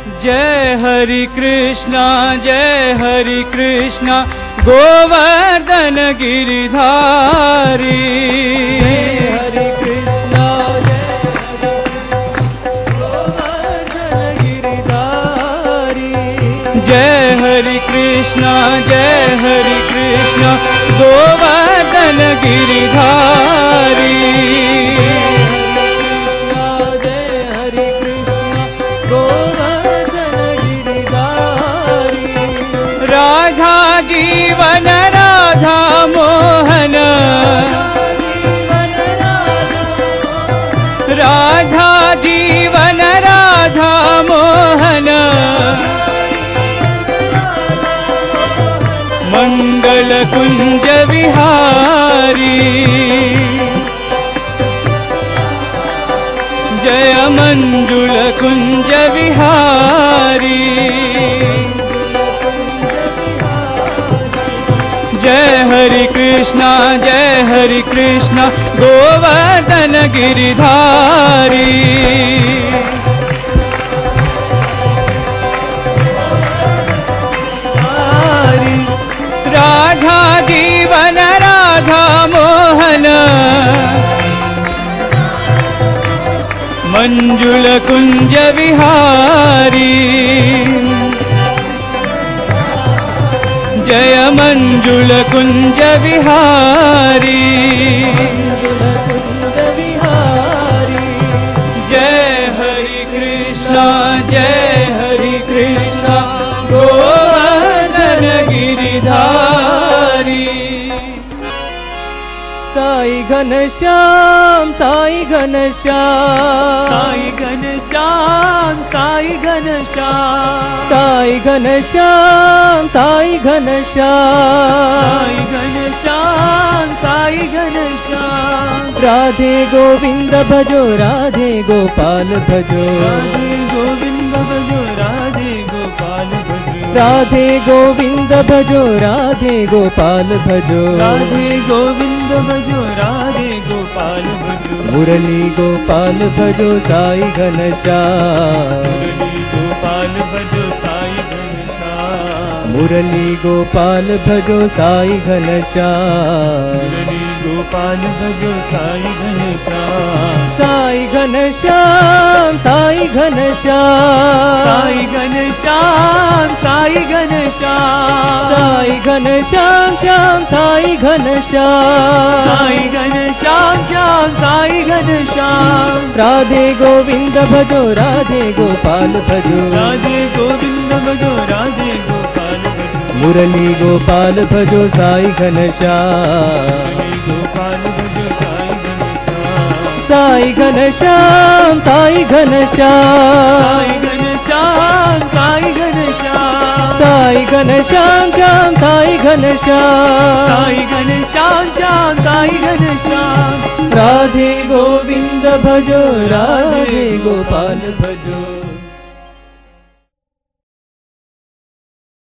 जय हरि कृष्णा गोवर्धन गिरिधारी। हरे कृष्णा गोवर्धन गिरिधारी। जय हरि कृष्णा गोवर्धन गिरिधारी। राधा जीवन राधा मोहन, राधा जीवन राधा मोहन, मंगल कुंज विहारी। जय मंजुल कुंज विहारी। जय हरि कृष्णा गोवर्धन गिरिधारी। राधा जीवन राधा मोहन, मंजुल कुंज विहारी। जय मंजुल कुंज विहारी। जय हरि कृष्णा गोवर्धन गिरिधारी। साई घनश्याम साई घनश्याम साई घनश्याम साई घनश्याम साई घनश्याम साई घनश्याम साई घनश्याम साई घनश्याम। राधे गोविंद भजो राधे गोपाल भजो, राधे गोविंद भजो राधे गोपाल भजो, राधे गोविंद भजो राधे गोपाल भजो, राधे गोविंद भजो राधे गोपाल भजो। मुरली गोपाल भजो साई घनश्याम, मुरली गोपाल भजो साई घनश्याम, मुरली गोपाल भजो साई घनश्याम, मुरली गोपाल भजो साई घनश्याम। साई घनश्याम साई घनश्याम साई घनश्याम साई घनश्याम साई घनश्याम श्याम साई घनश्याम साई घनश्याम श्याम साई घनश्याम। राधे गोविंद भजो राधे गोपाल भजो, राधे गोविंद भजो राधे गोपाल भजो। मुरली गोपाल भजो साई घनश्याम, गोपाल भजो साई घनश्याम। साई घनश्याम साई घनश्याम साई घनश्याम साई घनश्याम श्याम साई घनश्याम साई घनश्याम श्याम साई घनश्याम। राधे गोविंद भजो राधे गोपाल भजो।